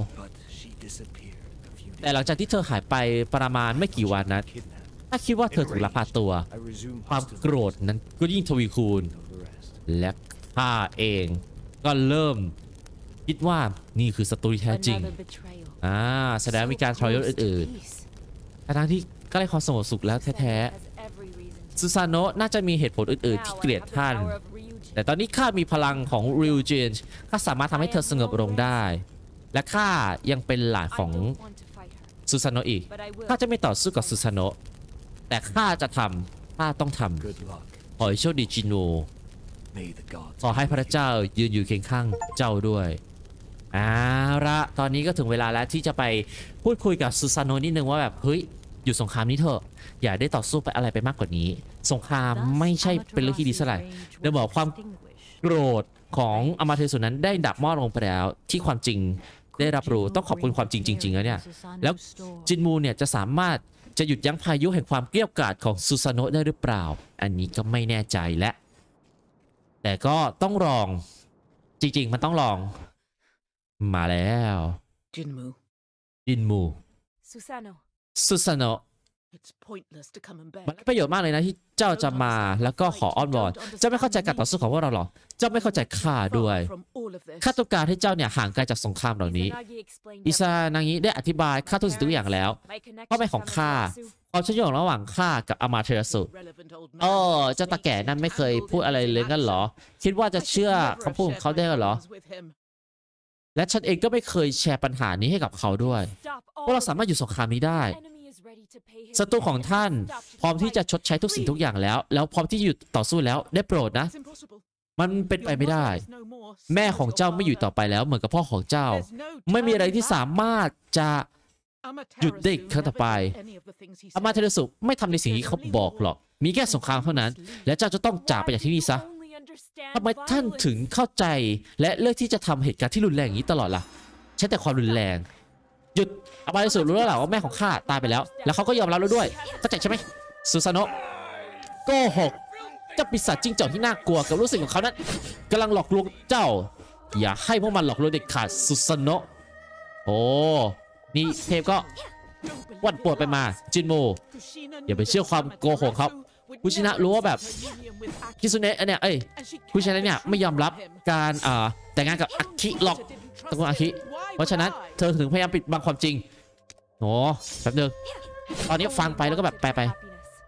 S1: แต่หลังจากที่เธอหายไปประมาณไม่กี่วันนั้นถ้าคิดว่าเธอถูกลักพาตัวความโกรธนั้นก็ยิ่งทวีคูณและข้าเองก็เริ่มคิดว่านี่คือศัตรูที่แท้จริงแสดงมีการทรยศอื่นๆทั้งที่ก็ได้ความสงบสุขแล้วแท้ๆซูซานโนะน่าจะมีเหตุผลอื่นๆที่เกลียดท่านแต่ตอนนี้ข้ามีพลังของริวจินข้าสามารถทำให้เธอสงบลงได้และข้ายังเป็นหลานของซูซานโนะอีกข้าจะไม่ต่อสู้กับซูซานโนะแต่ข้าจะข้าต้องทำขอให้โชคดีจินโนขอให้พระเจ้ายืนอยู่เคียงข้างเจ้าด้วยละตอนนี้ก็ถึงเวลาแล้วที่จะไปพูดคุยกับซูซานโนะนิดนึงว่าแบบเฮ้ยหยุดสงครามนี้เถอะอย่าได้ต่อสู้ไปอะไรไปมากกว่านี้สงครามไม่ใช่เป็นเรื่องที่ดีสักเท่าไหร่เดี๋ยวบอกความโกรธของอามาเทสุนั้นได้ดับมอดลงไปแล้วที่ความจริงได้รับรู้ต้องขอบคุณความจริงจริงๆแล้วเนี่ยแล้วจินมูเนี่ยจะสามารถจะหยุดยั้งพายุแห่งความเกลี้ยกล่อมของซูซานโนะได้หรือเปล่าอันนี้ก็ไม่แน่ใจและแต่ก็ต้องลองจริงๆมันต้องลองมาแล้วจินมูซูซานโนะมันประโยชน์มากเลยนะที่เจ้าจะมาแล้วก็ขออ้อนวอนเจ้าไม่เข้าใจการต่อสู้ของพวกเราหรอเจ้าไม่เข้าใจข้าด้วยข้าต้องการให้เจ้าเนี่ยห่างไกลจากสงครามเหล่านี้อิซานางิได้อธิบายข้าทุกสิ่งทุกอย่างแล้วเป้าหมายของข้าความเชื่อมโยงระหว่างข้ากับอามาเทสุเจ้าตาแก่นั่นไม่เคยพูดอะไรเลยงั้นเหรอคิดว่าจะเชื่อคำพูดของเขาได้เหรอและฉันเองก็ไม่เคยแชร์ปัญหานี้ให้กับเขาด้วยว่าเราสามารถอยู่สงครามนี้ได้ศัตรูของท่านพร้อมที่จะชดใช้ทุกสิ่งทุกอย่างแล้วพร้อมที่จะหยุดต่อสู้แล้วได้โปรดนะมันเป็นไปไม่ได้แม่ของเจ้าไม่อยู่ต่อไปแล้วเหมือนกับพ่อของเจ้าไม่มีอะไรที่สามารถจะหยุดได้อีกครั้งต่อไปอามาเทสุไม่ทำในสิ่งที่เขาบอกหรอกมีแค่สงครามเท่านั้นและเจ้าจะต้องจากไปจากที่นี่ซะทำไมท่านถึงเข้าใจและเลือกที่จะทำเหตุการณ์ที่รุนแรงอย่างนี้ตลอดล่ะใช้แต่ความรุนแรงหยุดอามาเทสุรู้แล้วหรอว่าแม่ของข้าตายไปแล้วแล้วเขาก็ยอมรับแล้วด้วยเข้าใจใช่ไหมซูซานโนะโกหกเจ้าปีศาจจิ้งจอกที่น่ากลัวกับรู้สึกของเขานั้นกำลังหลอกลวงเจ้าอย่าให้พวกมันหลอกลวงเด็ดขาดซูซานโนะโอ้นี่เทพก็วันปวดไปมาจินโมอย่าไปเชื่อความโกหกครับคุชินะรู้ว่าแบบคิซุเนะเนี่ยคุชินะเนี่ยไม่ยอมรับการแต่งงานกับอาคิหรอกตระกูลอาคิเพราะฉะนั้นเธอถึงพยายามปิดบังความจริงโอ้แป๊บนึงตอนนี้ฟังไปแล้วก็แบบแปลไป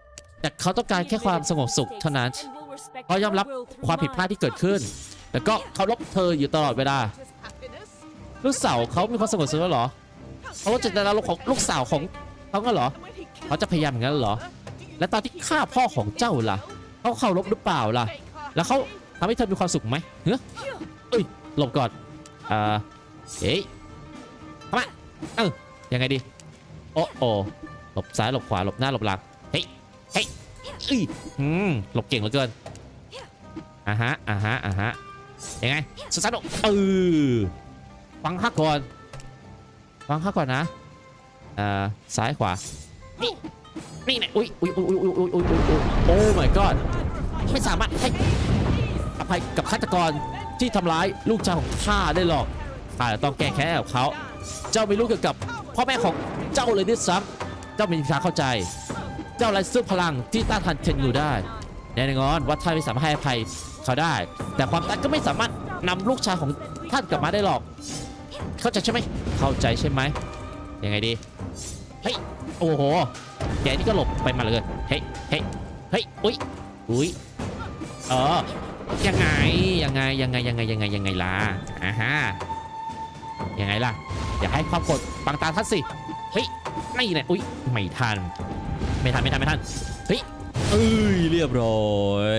S1: แต่เขาต้องการแค่ความสงบสุขเท่านั้นเขายอมรับความผิดพลาดที่เกิดขึ้นแต่ก็เคารพเธออยู่ตลอดเวลาลูกสาวเขามีความสงบสุขแล้วเหรอเขาจะได้รับของลูกสาวของเขางั้นเหรอเขาจะพยายามอย่างนั้นเหรอและตอนที่ฆ่าพ่อของเจ้าล่ะเขาเคารพหรือเปล่าล่ะแล้วเขาทำให้เธอมีความสุขไหมเฮ้ยหลบก่อนเฮ้ยทำไมยังไงดีโอ้หลบซ้ายหลบขวาหลบหน้าหลบหลังเฮ้ยหลบเก่งเหลือเกินฮะยังไงสุดท้ายฟังข้าก่อนนะซ้ายขวานี่เนี่ยอุ้ยโอ้ my god ไม่สามารถให้อภัยกับฆาตกรที่ทำร้ายลูกชายของข้าได้หรอกข้าต้องแก้แค้นกับเขาเจ้าไม่รู้เกี่ยวกับพ่อแม่ของเจ้าเลยด้วยซ้ำเจ้าไม่มีทางเข้าใจเจ้าไร้ซึ่งพลังที่ต้านทานเทนงูได้แน่นอนว่าท่านไม่สามารถให้อภัยเขาได้แต่ความตายก็ไม่สามารถนำลูกชายของท่านกลับมาได้หรอกเข้าใจใช่ไหมเข้าใจใช่ไหมยังไงดีเฮ้ยโอ้โหแกนี่ก็หลบไปมาเลยเฮ้ยอุ้ยยังไงล่ะยังไงล่ะอย่าให้ความกดบังตาท่านสิเฮ้ยไม่เนี่ยอุ้ยไม่ทันเฮ้ยเรียบร้อย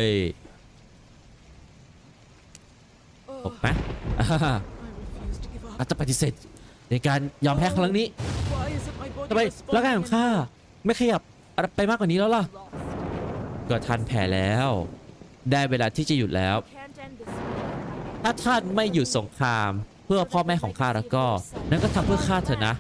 S1: จบไหมอาจจะปฏิเสธในการยอมแพ้ครั้งนี้ทำไมร่างกายของข้าไม่ขยับไปมากกว่านี้แล้วล่ะก็ทันแผลแล้วได้เวลาที่จะหยุดแล้วถ้าท่านไม่หยุดสงครามเพื่อพ่อแม่ของข้าแล้วก็นั่นก็ทำเพื่อข้าเถอะนะ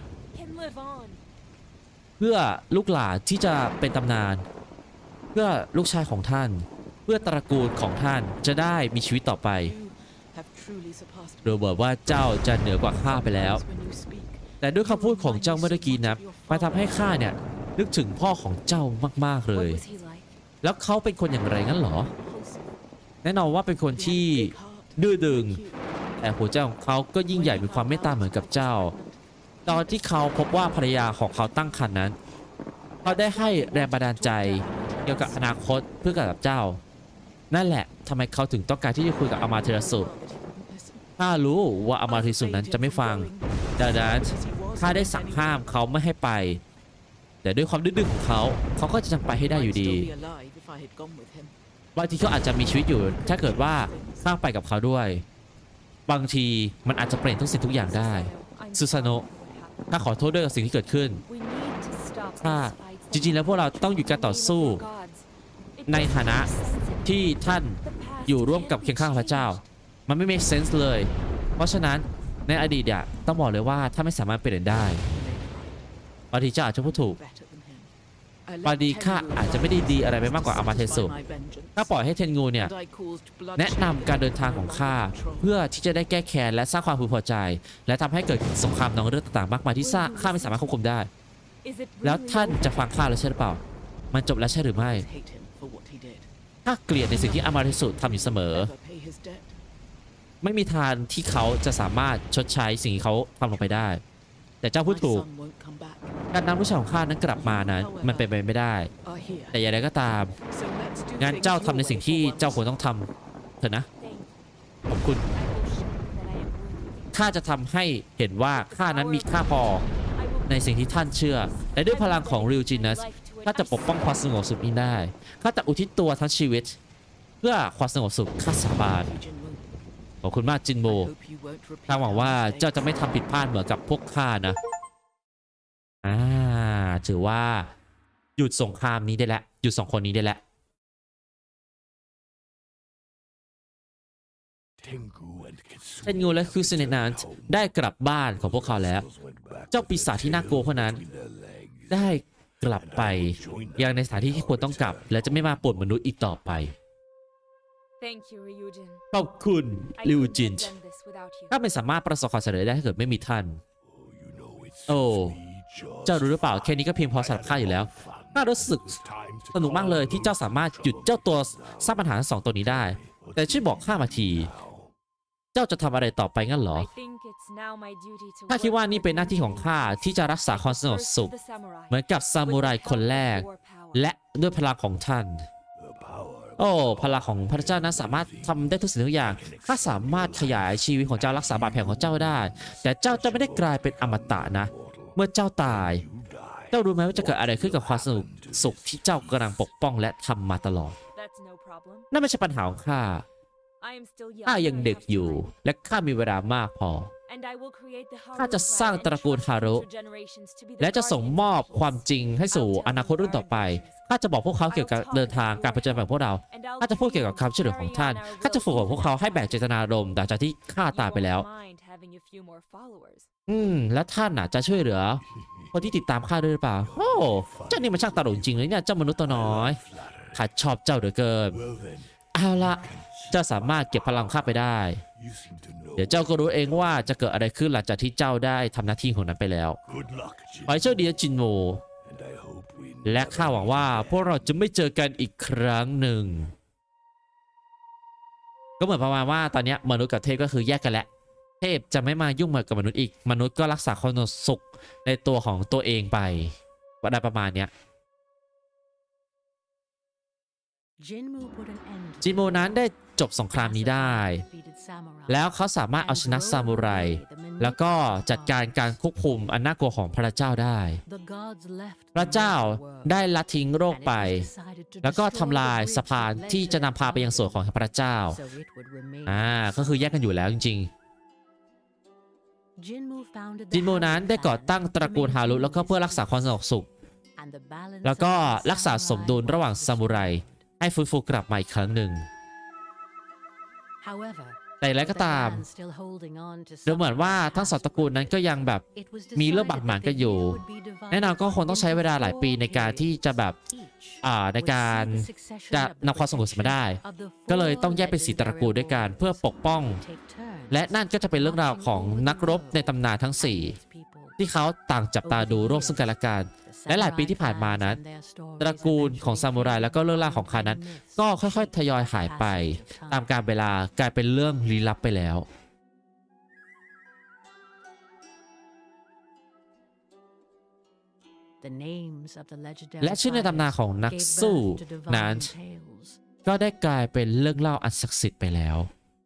S1: เพื่อลูกหลานที่จะเป็นตำนานเพื่อลูกชายของท่านเพื่อตระกูลของท่านจะได้มีชีวิตต่อไปโดยบอกว่าเจ้าจะเหนือกว่าข้าไปแล้วแต่ด้วยคำพูดของเจ้าเมื่อกี้นะมาทำให้ข้าเนี่ยนึกถึงพ่อของเจ้ามากๆเลยแล้วเขาเป็นคนอย่างไรงั้นเหรอแน่นอนว่าเป็นคนที่ดื้อดึงแต่หัวใจของเขาก็ยิ่งใหญ่มีความเมตตาเหมือนกับเจ้าตอนที่เขาพบว่าภรรยาของเขาตั้งครรภ์นั้นเขาได้ให้แรงบันดาลใจเกี่ยวกับอนาคตเพื่อกับเจ้านั่นแหละทำไมเขาถึงต้องการที่จะคุยกับอามาเทราสุข้ารู้ว่าอามาเทราสุนั้นจะไม่ฟังดังนั้นข้าได้สั่งห้ามเขาไม่ให้ไปแต่ด้วยความดื้อของเขาก็จะยังไปให้ได้อยู่ดีบางทีเขาอาจจะมีชีวิตอยู่ถ้าเกิดว่าข้าไปกับเขาด้วยบางทีมันอาจจะเปลี่ยนทุกสิ่งทุกอย่างได้ซูซาโนะข้าขอโทษด้วยกับสิ่งที่เกิดขึ้นข้าจริงๆแล้วพวกเราต้องหยุดการต่อสู้ในฐานะที่ท่านอยู่ร่วมกับเคียงข้างพระเจ้ามันไม่ make sense เลยเพราะฉะนั้นในอดีตเนี่ยต้องบอกเลยว่าถ้าไม่สามารถเปลี่ยนได้บางทีเจ้าอาจจะพูดถูกบางทีข้าอาจจะไม่ได้ดีอะไรไปมากกว่าอามาเทสุถ้าปล่อยให้เทนงูเนี่ยแนะนำการเดินทางของข้าเพื่อที่จะได้แก้แค้นและสร้างความพึงพอใจและทำให้เกิดสงครามนองเลือดต่างๆมากมายที่ข้าไม่สามารถควบคุมได้แล้วท่านจะฟังข้าแล้วใช่หรือเปล่ามันจบแล้วใช่หรือไม่ข้าเกลียดในสิ่งที่อามาเทสุทำอยู่เสมอไม่มีทางที่เขาจะสามารถชดใช้สิ่งที่เขาทำลงไปได้แต่เจ้าพูดถูกการนำลูกชายของข้านั้นกลับมานั้นมันเป็นไปไม่ได้แต่อย่างไรก็ตามงั้นเจ้าทำในสิ่งที่เจ้าควรต้องทำเถอะนะขอบคุณข้าจะทำให้เห็นว่าข้านั้นมีค่าพอในสิ่งที่ท่านเชื่อและด้วยพลังของริวจินัสข้าจะปกป้องความสงบสุขนี้ได้ข้าจะอุทิศตัวทั้งชีวิตเพื่อความสงบสุขข้าสาบานขอบคุณมากจินโบข้าหวังว่าเจ้าจะไม่ทำผิดพลาดเหมือนกับพวกข้านะถือว่าหยุดสงครามนี้ได้แล้วหยุด2 คนนี้ได้แล้วเทนงูและคิวเซเนนันได้กลับบ้านของพวกเขาแล้วเจ้าปีศาจที่น่ากลัวคนนั้นได้กลับไปยังในสถานที่ที่ควรต้องกลับและจะไม่มาป่วนมนุษย์อีกต่อไปขอบคุณริวจินถ้าไม่สามารถประสบความสำเร็จได้ถ้าเกิดไม่มีท่านโอ้เจ้ารู้หรือเปล่าแค่นี้ก็เพียงพอสำหรับข้าอยู่แล้วข้ารู้สึกสนุกมากเลยที่เจ้าสามารถหยุดเจ้าตัวสร้างปัญหาทั้ง2 ตัวนี้ได้แต่ช่วยบอกข้ามาทีเจ้าจะทำอะไรต่อไปงั้นเหรอข้าคิดว่านี่เป็นหน้าที่ของข้าที่จะรักษาความสงบสุขเหมือนกับซามูไรคนแรกและด้วยพลังของท่านโอ้พลังของพระเจ้านั้นสามารถทำได้ทุกสิ่งทุกอย่างข้าสามารถขยายชีวิตของเจ้ารักษาบาดแผลของเจ้าได้แต่เจ้าจะไม่ได้กลายเป็นอมตะนะเมื่อเจ้าตายเจ้ารู้ไหมว่าจะเกิดอะไรขึ้นกับความสุขที่เจ้ากำลังปกป้องและทำมาตลอดนั่นไม่ใช่ปัญหาของข้ายังเด็กอยู่และข้ามีเวลามากพอข้าจะสร้างตระกูลฮารุและจะส่งมอบความจริงให้สู่อนาคตรุ่นต่อไปข้าจะบอกพวกเขาเกี่ยวกับเดินทางการผจญภัยของพวกเราข้าจะพูดเกี่ยวกับคำช่วยเหลือของท่านข้าจะฝึกฝนพวกเขาให้แบกเจตนารมณ์หลังจากที่ข้าตายไปแล้วและท่านจะช่วยเหลือคนที่ติดตามข้าด้วยหรือเปล่าโอ้เจ้านี่มันช่างตลกจริงเลยเนี่ยเจ้ามนุษย์ตัวน้อยข้าชอบเจ้าเหลือเกินเอาละเจ้าสามารถเก็บพลังข้าไปได้เดี๋ยวเจ้าก็รู้เองว่าจะเกิดอะไรขึ้นหลังจากที่เจ้าได้ทำหน้าที่ของนั้นไปแล้วขอให้โชคดีจินโมและข้าหวังว่าพวกเราจะไม่เจอกันอีกครั้งหนึ่งก็เหมือนประมาณว่าตอนนี้มนุษย์กับเทพก็คือแยกกันแล้วเทพจะไม่มายุ่งกับมนุษย์อีกมนุษย์ก็รักษาความสุขในตัวของตัวเองไปว่าได้ประมาณเนี้ยจินโมนั้นได้จบสงครามนี้ได้แล้วเขาสามารถเอาชนะซามูไรแล้วก็จัดการการควบคุมอันน่ากลัวของพระเจ้าได้พระเจ้าได้ละทิ้งโลกไปแล้วก็ทำลายสะพานที่จะนำพาไปยังส่วนของพระเจ้าก็คือแยกกันอยู่แล้วจริงๆจินโมนั้นได้ก่อตั้งตระกูลฮารุแล้วก็เพื่อรักษาความสงบสุขแล้วก็รักษาสมดุลระหว่างซามูไรให้ฟื้นฟูกลับมาอีกครั้งหนึ่งแต่แล้วก็ตามดูเหมือนว่าทั้งสองตระกูลนั้นก็ยังแบบมีเรื่องบาดหมางกันอยู่แน่นอนก็คงต้องใช้เวลาหลายปีในการที่จะแบบในการจะนำความสงบมาได้ก็เลยต้องแยกเป็น4ตระกูลด้วยกันเพื่อปกป้องและนั่นก็จะเป็นเรื่องราวของนักรบในตำนานทั้ง4ที่เขาต่างจับตาดูร่วมซึ่งกันและกันและหลายปีที่ผ่านมานั้นตระกูลของซามูไรแล้วก็เรื่องราวของเขานั้นก็ค่อยๆทยอยหายไปตามกาลเวลากลายเป็นเรื่องลี้ลับไปแล้วและชื่อในตำนานของนักสู้นั้นก็ได้กลายเป็นเรื่องเล่าอันศักดิ์สิทธิ์ไปแล้ว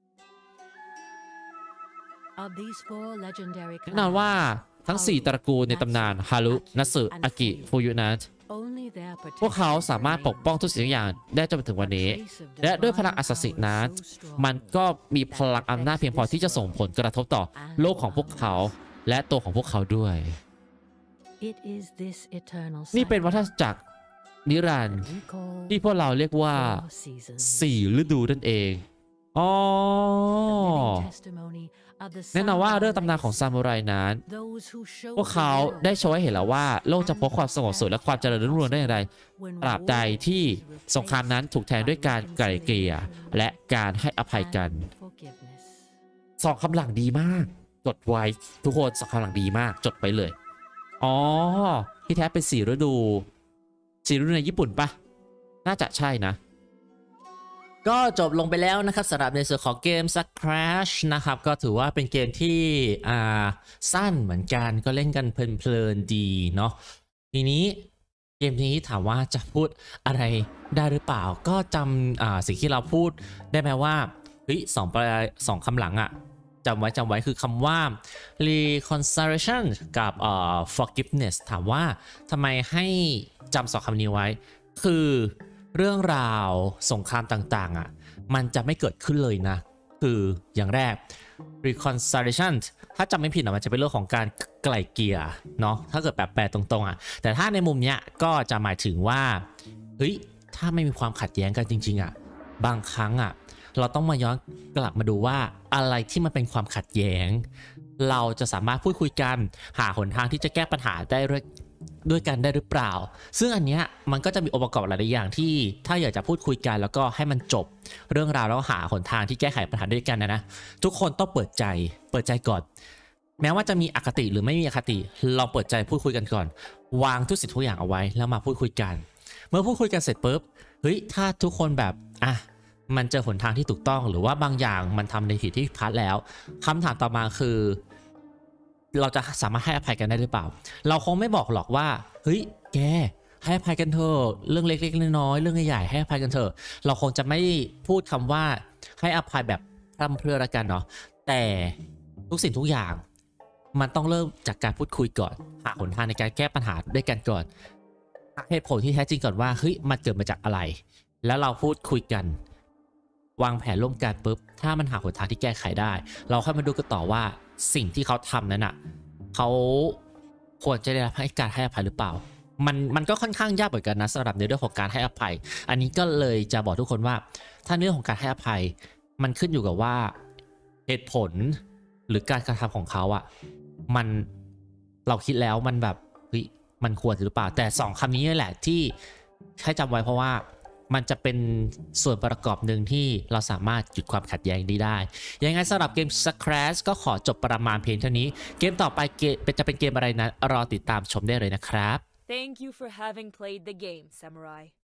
S1: แน่นอนว่าทั้ง4ตระกูลในตำนานฮารุนัสึอากิฟูยุนั้นพวกเขาสามารถปกป้องทุกสิ่งทุกอย่างได้จนถึงวันนี้และด้วยพลังอัศสิทนั้นมันก็มีพลังอำนาจเพียงพอที่จะส่งผลกระทบต่อโลกของพวกเขาและตัวของพวกเขาด้วยนี่เป็นวัฏจักรนิรันดร์ที่พวกเราเรียกว่า4ฤดูนั่นเองแน่นอนว่าเรื่องตำนานของซามูไรนั้นพวกเขาได้โชว์ให้เห็นแล้วว่าโลกจะพบความสงบสุขและความเจริญรุ่งเรืองได้อย่างไรตราบใดที่สงครามนั้นถูกแทนด้วยการไกล่เกลี่ยและการให้อภัยกัน2 คำหลังดีมากจดไว้ทุกคน2 คำหลังดีมากจดไปเลยที่แท้เป็น4 ฤดูในญี่ปุ่นปะน่าจะใช่นะก็จบลงไปแล้วนะครับสำหรับในส่วนของเกม Crash นะครับก็ถือว่าเป็นเกมที่สั้นเหมือนกันก็เล่นกันเพลินๆดีเนาะทีนี้เกมนี้ถามว่าจะพูดอะไรได้หรือเปล่าก็จำสิ่งที่เราพูดได้ไหมว่าสองคำหลังจำไว้คือคำว่า reconciliation กับ forgiveness ถามว่าทำไมให้จำ2 คำนี้ไว้คือเรื่องราวสงครามต่างๆมันจะไม่เกิดขึ้นเลยนะคืออย่างแรก reconciliation ถ้าจำไม่ผิดมันจะเป็นเรื่องของการไกล่เกลี่ยเนาะถ้าเกิดแปลตรงๆแต่ถ้าในมุมเนี้ยก็จะหมายถึงว่าถ้าไม่มีความขัดแย้งกันจริงๆบางครั้งเราต้องมาย้อนกลับมาดูว่าอะไรที่มันเป็นความขัดแย้งเราจะสามารถพูดคุยกันหาหนทางที่จะแก้ปัญหาได้ด้วยกันได้หรือเปล่าซึ่งอันเนี้ยมันก็จะมีองค์ประกอบหลายอย่างที่ถ้าอยากจะพูดคุยกันแล้วก็ให้มันจบเรื่องราวแล้วหาหนทางที่แก้ไขปัญหาด้วยกันนะทุกคนต้องเปิดใจก่อนแม้ว่าจะมีอคติหรือไม่มีอคติเราเปิดใจพูดคุยกันก่อนวางทุกสิ่งทุกอย่างเอาไว้แล้วมาพูดคุยกันเมื่อพูดคุยกันเสร็จปุ๊บถ้าทุกคนแบบมันเจอหนทางที่ถูกต้องหรือว่าบางอย่างมันทำในผิดที่พลาดแล้วคำถามต่อมาคือเราจะสามารถให้อภัยกันได้หรือเปล่าเราคงไม่บอกหรอกว่าแกให้อภัยกันเถอะเรื่องเล็กๆน้อยๆเรื่องใหญ่ๆให้อภัยกันเถอะเราคงจะไม่พูดคำว่าให้อภัยแบบพร่ำเพรื่อละกันเนาะแต่ทุกสิ่งทุกอย่างมันต้องเริ่มจากการพูดคุยก่อนหาหนทางในการแก้ปัญหาด้วยกันก่อนเหตุผลที่แท้จริงก่อนว่าเฮ้ยมันเกิดมาจากอะไรแล้วเราพูดคุยกันวางแผนร่วมกันปุ๊บถ้ามันหาหนทางที่แก้ไขได้เราค่อยมาดูกันต่อว่าสิ่งที่เขาทำนั้นอ่ะเขาควรจะได้รับการให้อภัยหรือเปล่ามันก็ค่อนข้างยากเหมือนกันนะสำหรับในเรื่องของการให้อภัยอันนี้ก็เลยจะบอกทุกคนว่าถ้าเรื่องของการให้อภัยมันขึ้นอยู่กับว่าเหตุผลหรือการกระทำของเขาอะมันเราคิดแล้วมันแบบเฮ้ยมันควรหรือเปล่าแต่2คำนี้นี่แหละที่ให้จำไว้เพราะว่ามันจะเป็นส่วนประกอบหนึ่งที่เราสามารถหยุดความขัดแย้งได้ยังไงสำหรับเกม Scratch ก็ขอจบประมาณเพียงเท่านี้เกมต่อไปจะเป็นเกมอะไรนั้นรอติดตามชมได้เลยนะครับ
S2: Thank you for having played the game, Samurai.